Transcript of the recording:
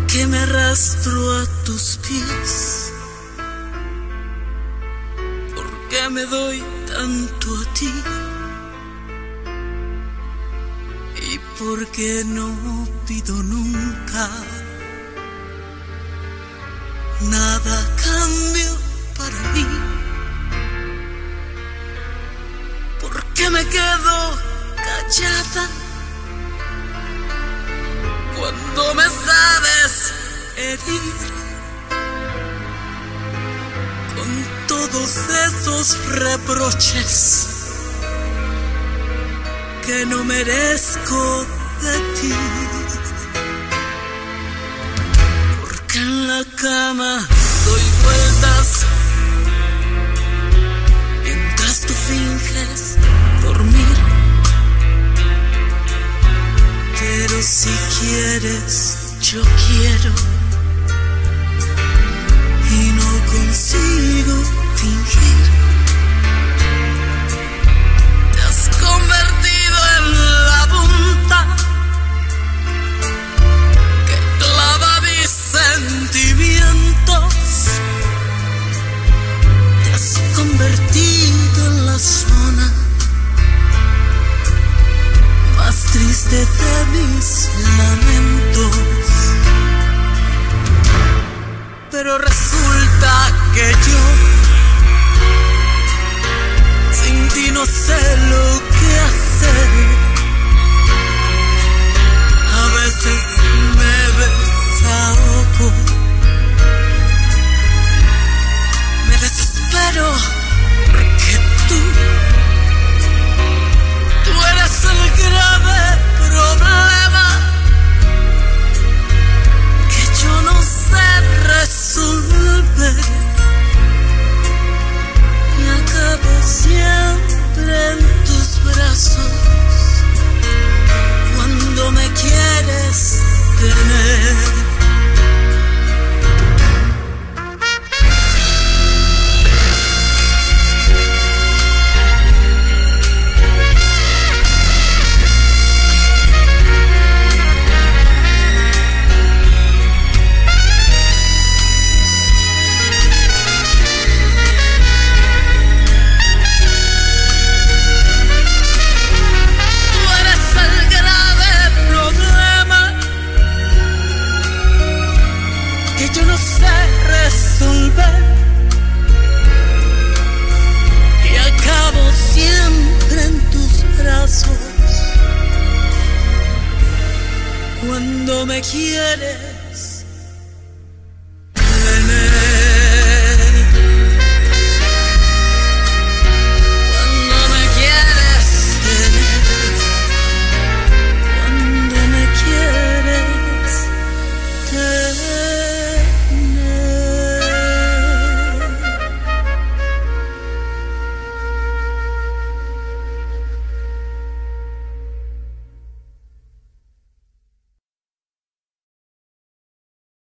que me arrastro a tus pies, porque me doy tanto a ti y porque no pido nunca nada a cambio para mí, porque me quedo callada cuando me sabes herir con todos esos reproches que no merezco de ti, porque en la cama doy vueltas mientras tú finges dormir. Pero si quieres, yo quiero y no consigo fingir. Te has convertido en la punta que clava mis sentimientos. Te has convertido en la zona más triste de mis lamentos. Pero resulta que yo sin ti no sé lo que hacer. A veces me desahogo, me desespero porque tú eres el grave problema que yo no sé resolver y acabo siempre en tus brazos cuando me quieres tener. Yo no sé resolver y acabo siempre en tus brazos cuando me quieres